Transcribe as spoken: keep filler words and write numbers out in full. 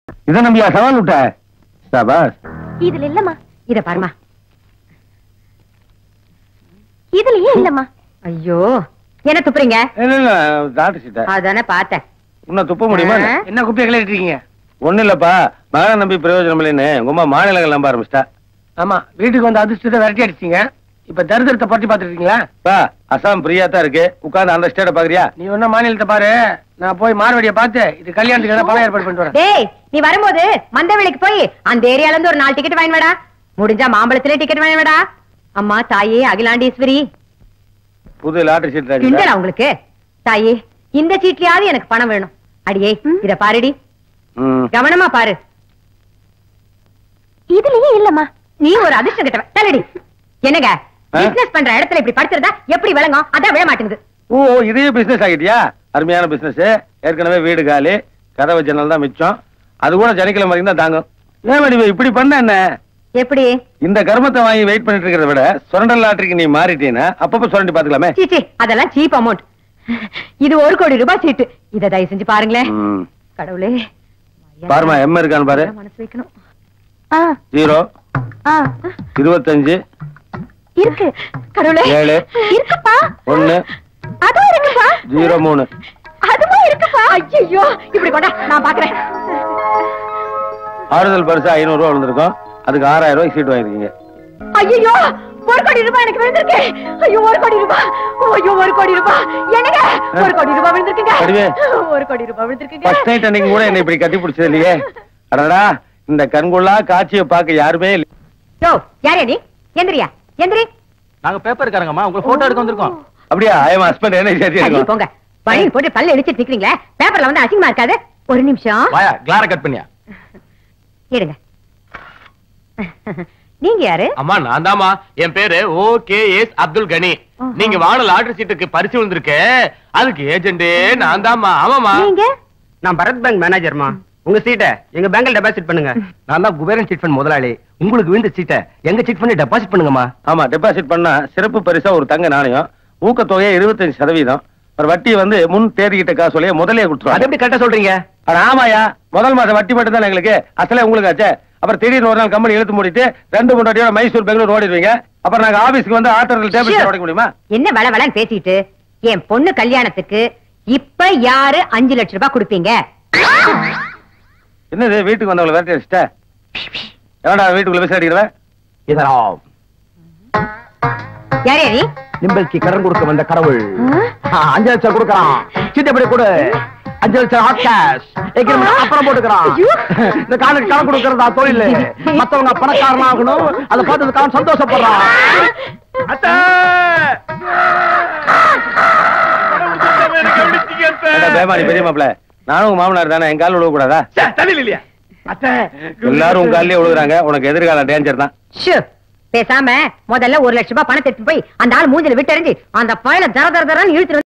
இத நம்பியா சவால் விட்ட? சாபாஸ். இதுல இல்லம்மா. இத பாருமா. இதுலயே இல்லம்மா. ஐயோ, என்ன துப்புறீங்க? இல்ல இல்ல டாக்டர் சீட்ட. அதானே பார்த்தேன். உன்ன துப்ப முடியுமா? என்ன குப்பையை கிளறிட்டீங்க? ஒண்ணு இல்லப்பா, மகனை நம்பி பிரயோஜனம் இல்லைன்னு உங்க அம்மா மாநிலங்கள் நம்ப ஆரம்பிச்சிட்டா. ஆமா, வீட்டுக்கு வந்து அதிர்ஷ்டத்தை விரட்டி அடிச்சீங்க. இப்ப தரித்திரத்தை பற்றி பாத்துருக்கீங்களா? பா, அசாம் பிரியா தான் இருக்கு. உட்கார்ந்து அந்த ஸ்டேட்ட பாக்குறியா? நீ ஒன்னும் மாநிலத்தை பாரு, நான் போய் மார்வடியை பார்த்து இது கல்யாணத்துக்கு பணம் ஏற்பாடு பண்ணிட்டு வரேன். டேய், நீ வரும்போது மந்தவெளிக்கு போய் அந்த ஏரியால இருந்து ஒரு நாலு டிக்கெட் வாங்கி வாடா. முடிஞ்சா மாம்பழத்திலே டிக்கெட் வாங்கி வாடா. அம்மா தாயே அகிலாண்டீஸ்வரி. புது லாட்டரி சீட் இல்லடா உங்களுக்கு. தாயே, இந்த சீட்லயாவது எனக்கு பணம் வேணும். அடியே, இத பாருடி, கவனமா பாரு. இதுலயே இல்லம்மா. நீ ஒரு அதிர்ஷ்டம் கிட்ட தலடி. என்னங்க பிசினஸ் பண்ற இடத்துல இப்படி படுத்துறதா எப்படி விளங்கும்? அதான் விழ மாட்டேங்குது. ஓ, இதே பிசினஸ் ஆகிட்டியா? அருமையான பிசினஸ். ஏற்கனவே வீடு காலி, கதவு ஜன்னல் தான் மிச்சம். அது கூட சனிக்கிழமை வரைக்கும் தான் தாங்கும். ஏன் வடிவு இப்படி பண்ண? என்ன எப்படி இந்த கர்மத்தை வாங்கி வெயிட் பண்ணிட்டு இருக்கிறத விட சுரண்டல் லாட்டரிக்கு நீ மாறிட்டீன்னா அப்பப்ப சுரண்டி பாத்துக்கலாமே. சீச்சி, அதெல்லாம் சீப் அமௌண்ட். இது ஒரு கோடி ரூபாய் சீட்டு. இதை தயவு செஞ்சு பாருங்களேன். கடவுளே, பாருமா எம் இருக்கான்னு பாரு. மனசு வைக்கணும். ஜீரோ இருபத்தஞ்சு இருக்கு. கடவுளே, ஏழு இருக்குப்பா. ஒண்ணு அதுவும் இருக்குப்பா. ஜீரோ மூணு அதுவும் இருக்குப்பா. ஐயோ, இப்படி கொண்டா, நான் பாக்குறேன். ஆறுதல் பரிசு ஐநூறு ரூபாய் விழுந்திருக்கும். அதுக்கு ஆறாயிரம் ரூபாய்க்கு சீட் வாங்கிருக்கீங்க. ஐயோ, ஒரு கோடி ரூபாய் எனக்கு விழுந்திருக்கு. ஐயோ, ஒரு கோடி ரூபாய். ஐயோ, ஒரு கோடி ரூபாய். என்னங்க, ஒரு கோடி ரூபாய் விழுந்திருக்குங்க. ஒரு கோடி ரூபாய் விழுந்திருக்குங்க. ஃபர்ஸ்ட் நைட் அன்னைக்கு கூட என்ன இப்படி கட்டி பிடிச்சது இல்லையே. அடடா, இந்த கண்கொள்ளா காட்சியை பார்க்க யாருமே இல்லை. யோ, யாரே நீ? எந்திரியா, எந்திரி. நாங்க பேப்பர் காரங்கம்மா, உங்க போட்டோ எடுக்க வந்திருக்கோம். அப்படியா? I am husband. என்ன சேர்த்து போங்க. பணியில் போட்டு பல்ல இடிச்சிட்டு நிக்கிறீங்களே, பேப்பர்ல வந்து அசிங்கமா இருக்காது? ஒரு நிமிஷம். வாயா, கிளார கட் பண்ணியா. எடுங்க. நீங்க யாரு? அம்மா, நான் தாமா. என் பேரு ஓ கே எஸ் அப்துல் கனி. நீங்க வாங்கின லாட்டரி சீட்டுக்கு பரிசு வந்திருக்கு. அதுக்கு ஏஜென்டே நான் தாமா. ஆமாமா. நீங்க? நான் பரத் பேங்க் மேனேஜர்மா. உங்க சீட்டை எங்க பேங்க்ல டெபாசிட் பண்ணுங்க. நான் தான் குபேரன் சீட் ஃபண்ட் முதலாளி. உங்களுக்கு விழுந்த சீட்டை எங்க சீட் பண்ணி டெபாசிட் பண்ணுங்கம்மா. ஆமா, டெபாசிட் பண்ணா சிறப்பு பரிசா ஒரு தங்க நாணயம், ஊக்கத்தொகையை இருபத்தஞ்சு சதவீதம், ஒரு வட்டி வந்து முன் தேடிக்கிட்ட காசோலையே முதலே கொடுத்துருவோம். அது எப்படி கரெக்டா சொல்றீங்க? ஆமாயா, முதல் மாசம் வட்டி மட்டும் தான் எங்களுக்கு, அசலே உங்களுக்கு ஆச்சே. அப்புறம் திடீர்னு ஒரு நாள் கம்பெனி இழுத்து மூடிட்டு ரெண்டு மூணு வாட்டியோட மைசூர் பெங்களூர் ஓடிடுவீங்க. அப்புறம் நாங்க ஆபீஸ்க்கு வந்து ஆட்டோல டேபிள் ஓட முடியுமா? என்ன வள வளன்னு பேசிட்டு என் பொண்ணு கல்யாணத்துக்கு இப்ப யாரு அஞ்சு லட்சம் ரூபாய் கொடுப்பீங்க? என்னது வீட்டுக்கு வந்தவங்களை விரட்டி அடிச்சிட்ட? எவன்டா வீட்டுக்குள்ள பேச அடிக்கிறவ? இதெல்லாம் யாரே நீ? நிம்பல்க்கு கடன் கொடுக்க வந்த கடவுள். அஞ்சு லட்சம் கொடுக்கறான். சீட்டை எப்படி கொடு. அஞ்சு லட்சம் ஹாட் கேஷ். அப்புறம் போட்டுக்கிறான். இந்த காலுக்கு கடன் கொடுக்கறதா தொழில். மத்தவங்க பணக்காரனாகணும், அதை பார்த்து சந்தோஷப்படுறான். பேமானி பெரிய மாப்பிள்ள, நானும் மாமனார் தானே, என் கால விழுக கூடாதா? இல்லையா எல்லாரும் உங்க காலிலே விழுகுறாங்க. உனக்கு எதிர்கால டேஞ்சர் தான். பேசாம முதல்ல ஒரு லட்சம் ரூபாய் பணத்தை எடுத்து போய் அந்த ஆள் மூஞ்சில விட்டு எறிஞ்சு அந்த பழ தர தர தரன்னு இழுத்து